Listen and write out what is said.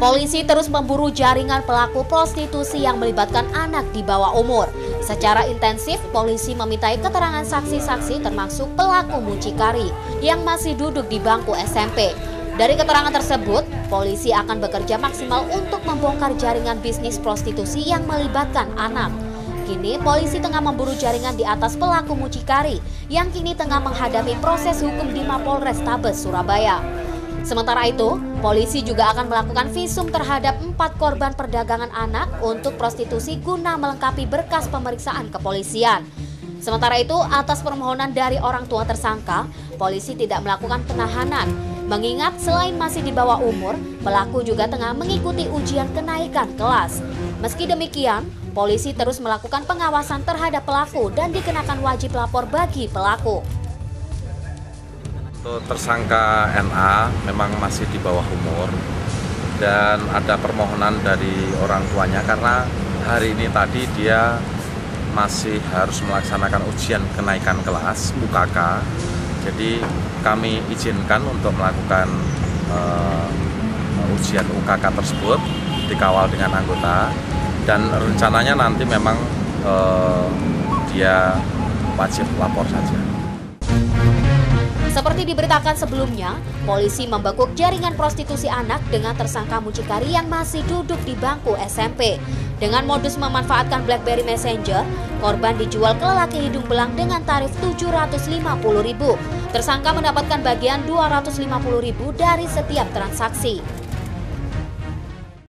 Polisi terus memburu jaringan pelaku prostitusi yang melibatkan anak di bawah umur. Secara intensif, polisi memintai keterangan saksi-saksi termasuk pelaku mucikari yang masih duduk di bangku SMP. Dari keterangan tersebut, polisi akan bekerja maksimal untuk membongkar jaringan bisnis prostitusi yang melibatkan anak. Kini, polisi tengah memburu jaringan di atas pelaku mucikari yang kini tengah menghadapi proses hukum di Mapolres Tabes, Surabaya. Sementara itu, polisi juga akan melakukan visum terhadap 4 korban perdagangan anak untuk prostitusi guna melengkapi berkas pemeriksaan kepolisian. Sementara itu, atas permohonan dari orang tua tersangka, polisi tidak melakukan penahanan. Mengingat selain masih di bawah umur, pelaku juga tengah mengikuti ujian kenaikan kelas. Meski demikian, polisi terus melakukan pengawasan terhadap pelaku dan dikenakan wajib lapor bagi pelaku. Tersangka NA memang masih di bawah umur dan ada permohonan dari orang tuanya karena hari ini tadi dia masih harus melaksanakan ujian kenaikan kelas UKK. Jadi kami izinkan untuk melakukan ujian UKK tersebut dikawal dengan anggota dan rencananya nanti memang dia wajib lapor saja. Seperti diberitakan sebelumnya, polisi membekuk jaringan prostitusi anak dengan tersangka mucikari yang masih duduk di bangku SMP. Dengan modus memanfaatkan BlackBerry Messenger, korban dijual ke lelaki hidung belang dengan tarif Rp750.000. Tersangka mendapatkan bagian Rp250.000 dari setiap transaksi.